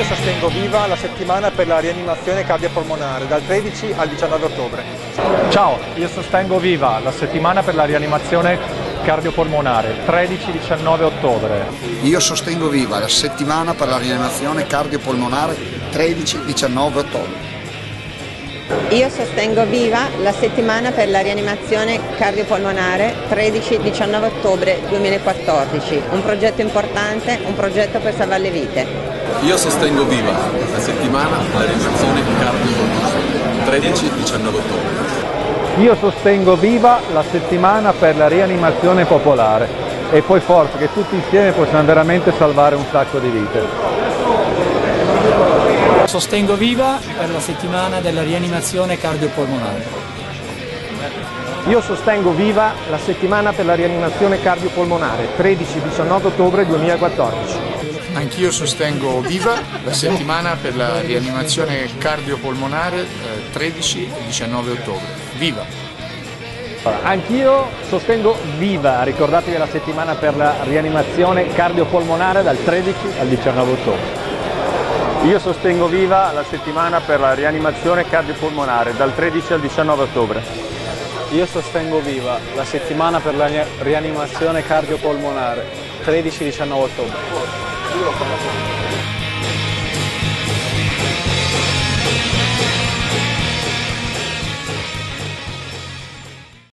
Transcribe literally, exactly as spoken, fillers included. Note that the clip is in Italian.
sostengo viva la settimana per la rianimazione cardiopolmonare dal tredici al diciannove ottobre. Ciao, io sostengo viva la settimana per la rianimazione cardiopolmonare tredici diciannove ottobre. Io sostengo viva la settimana per la rianimazione cardiopolmonare tredici diciannove ottobre. Io sostengo viva la settimana per la rianimazione cardiopolmonare tredici diciannove ottobre duemilaquattordici, un progetto importante, un progetto per salvare le vite. Io sostengo viva la settimana per la rianimazione cardiopolmonare tredici diciannove ottobre. Io sostengo viva la settimana per la rianimazione popolare e poi forza che tutti insieme possiamo veramente salvare un sacco di vite. Sostengo viva per la settimana della rianimazione cardiopolmonare. Io sostengo viva la settimana per la rianimazione cardiopolmonare tredici diciannove ottobre duemilaquattordici. Anch'io sostengo viva la settimana per la rianimazione cardiopolmonare tredici diciannove ottobre. Viva! Anch'io sostengo viva, ricordatevi la settimana per la rianimazione cardiopolmonare dal tredici al diciannove ottobre. Io sostengo viva la settimana per la rianimazione cardiopolmonare dal tredici al diciannove ottobre. Io sostengo viva la settimana per la rianimazione cardiopolmonare tredici diciannove ottobre.